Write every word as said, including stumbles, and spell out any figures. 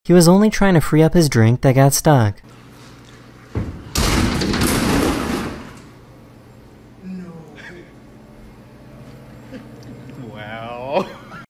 He was only trying to free up his drink that got stuck. No. Wow.